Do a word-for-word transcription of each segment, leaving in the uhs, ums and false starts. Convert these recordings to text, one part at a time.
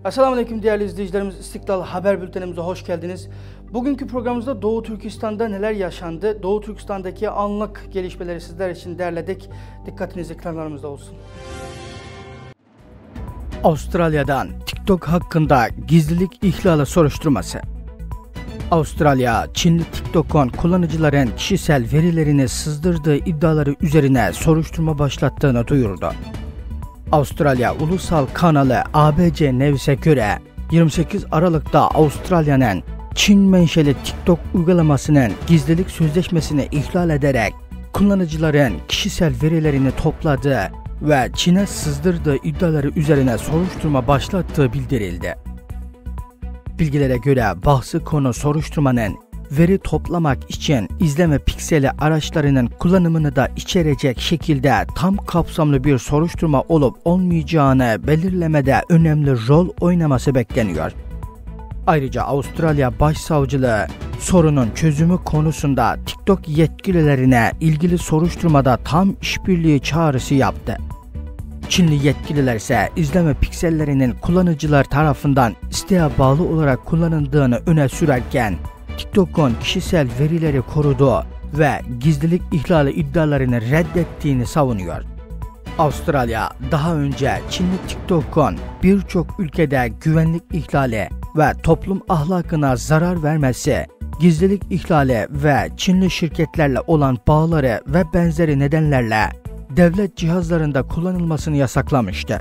Esselamualeyküm değerli izleyicilerimiz, İstiklal Haber Bültenimize hoş geldiniz. Bugünkü programımızda Doğu Türkistan'da neler yaşandı? Doğu Türkistan'daki anlık gelişmeleri sizler için derledik. Dikkatiniz ekranlarımızda olsun. Avustralya'dan TikTok hakkında gizlilik ihlali soruşturması. Avustralya, Çinli TikTok'un kullanıcıların kişisel verilerini sızdırdığı iddiaları üzerine soruşturma başlattığını duyurdu. Avustralya Ulusal Kanalı A B C News'e göre yirmi sekiz Aralık'ta Avustralya'nın Çin menşeli TikTok uygulamasının gizlilik sözleşmesini ihlal ederek kullanıcıların kişisel verilerini topladığı ve Çin'e sızdırdığı iddiaları üzerine soruşturma başlattığı bildirildi. Bilgilere göre bahsi konu soruşturmanın veri toplamak için izleme pikseli araçlarının kullanımını da içerecek şekilde tam kapsamlı bir soruşturma olup olmayacağını belirlemede önemli rol oynaması bekleniyor. Ayrıca Avustralya Başsavcılığı sorunun çözümü konusunda TikTok yetkililerine ilgili soruşturmada tam işbirliği çağrısı yaptı. Çinli yetkililer ise izleme piksellerinin kullanıcılar tarafından isteğe bağlı olarak kullanıldığını öne sürerken TikTok'un kişisel verileri koruduğu ve gizlilik ihlali iddialarını reddettiğini savunuyor. Avustralya daha önce Çinli TikTok'un birçok ülkede güvenlik ihlali ve toplum ahlakına zarar vermesi, gizlilik ihlali ve Çinli şirketlerle olan bağları ve benzeri nedenlerle devlet cihazlarında kullanılmasını yasaklamıştı.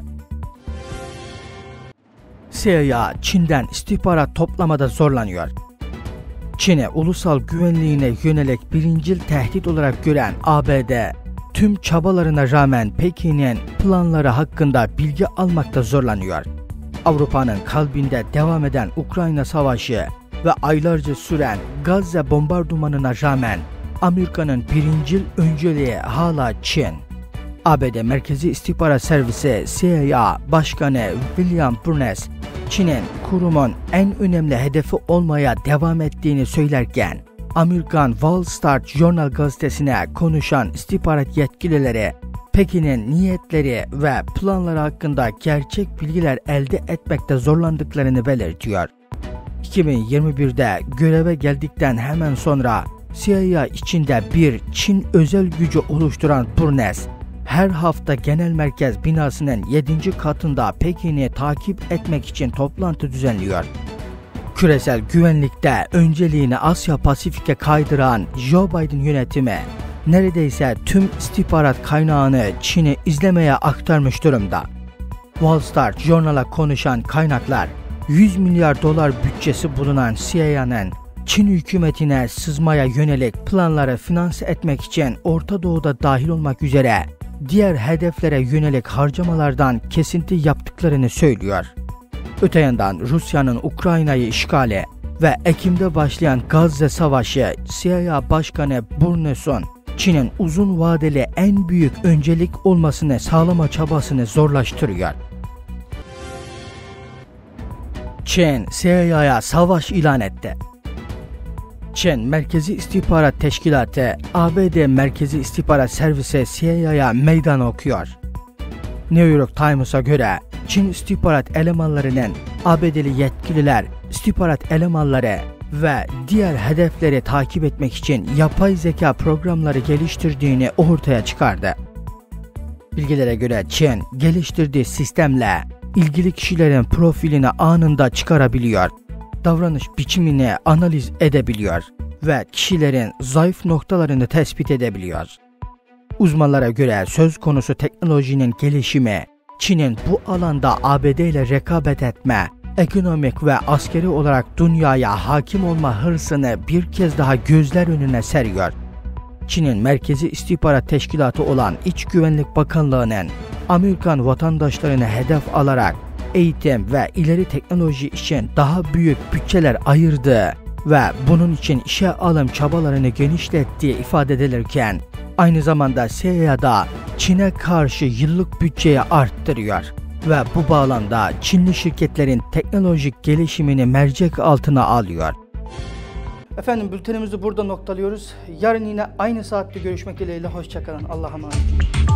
C I A Çin'den istihbarat toplamada zorlanıyor. Çin'e ulusal güvenliğine yönelik birincil tehdit olarak gören A B D, tüm çabalarına rağmen Pekin'in planları hakkında bilgi almakta zorlanıyor. Avrupa'nın kalbinde devam eden Ukrayna Savaşı ve aylarca süren Gazze bombardımanına rağmen Amerika'nın birincil önceliği hala Çin. A B D Merkezi İstihbarat Servisi C I A Başkanı William Burns, Çin'in kurumun en önemli hedefi olmaya devam ettiğini söylerken, Amerikan Wall Street Journal gazetesine konuşan istihbarat yetkilileri, Pekin'in niyetleri ve planları hakkında gerçek bilgiler elde etmekte zorlandıklarını belirtiyor. iki bin yirmi bir'de göreve geldikten hemen sonra C I A içinde bir Çin özel gücü oluşturan Burns, her hafta genel merkez binasının yedinci katında Pekin'i takip etmek için toplantı düzenliyor. Küresel güvenlikte önceliğini Asya Pasifik'e kaydıran Joe Biden yönetimi neredeyse tüm istihbarat kaynağını Çin'i izlemeye aktarmış durumda. Wall Street Journal'a konuşan kaynaklar, yüz milyar dolar bütçesi bulunan C I A'nın Çin hükümetine sızmaya yönelik planları finanse etmek için Orta Doğu'da dahil olmak üzere diğer hedeflere yönelik harcamalardan kesinti yaptıklarını söylüyor. Öte yandan Rusya'nın Ukrayna'yı işgali ve Ekim'de başlayan Gazze Savaşı C I A Başkanı Burns'un Çin'in uzun vadeli en büyük öncelik olmasını sağlama çabasını zorlaştırıyor. Çin C I A'ya savaş ilan etti. Çin Merkezi İstihbarat Teşkilatı A B D Merkezi İstihbarat Servisi C I A'ya meydan okuyor. New York Times'a göre Çin istihbarat elemanlarının A B D'li yetkililer, istihbarat elemanları ve diğer hedefleri takip etmek için yapay zeka programları geliştirdiğini ortaya çıkardı. Bilgilere göre Çin geliştirdiği sistemle ilgili kişilerin profilini anında çıkarabiliyor, davranış biçimini analiz edebiliyor ve kişilerin zayıf noktalarını tespit edebiliyor. Uzmanlara göre söz konusu teknolojinin gelişimi, Çin'in bu alanda A B D ile rekabet etme, ekonomik ve askeri olarak dünyaya hakim olma hırsını bir kez daha gözler önüne seriyor. Çin'in Merkezi İstihbarat Teşkilatı olan İç Güvenlik Bakanlığı'nın Amerikan vatandaşlarını hedef alarak eğitim ve ileri teknoloji için daha büyük bütçeler ayırdığı ve bunun için işe alım çabalarını genişlettiği ifade edilirken, aynı zamanda C I A'da Çin'e karşı yıllık bütçeyi arttırıyor ve bu bağlamda Çinli şirketlerin teknolojik gelişimini mercek altına alıyor. Efendim, bültenimizi burada noktalıyoruz. Yarın yine aynı saatte görüşmek dileğiyle. Hoşça kalın. Allah'a emanet olun.